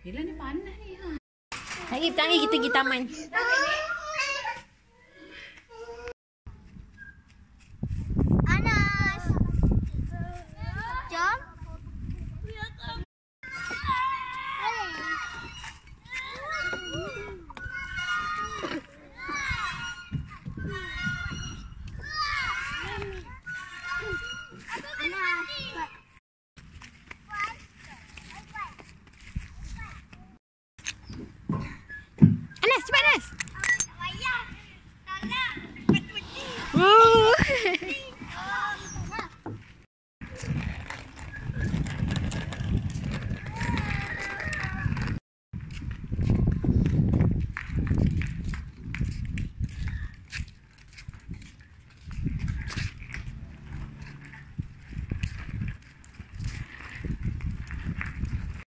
Yelah ni panas ni. Hari petang ni kita pergi taman. Anas. Jom. Anas, cepat Anas. Ayah. Tak nak. Woo.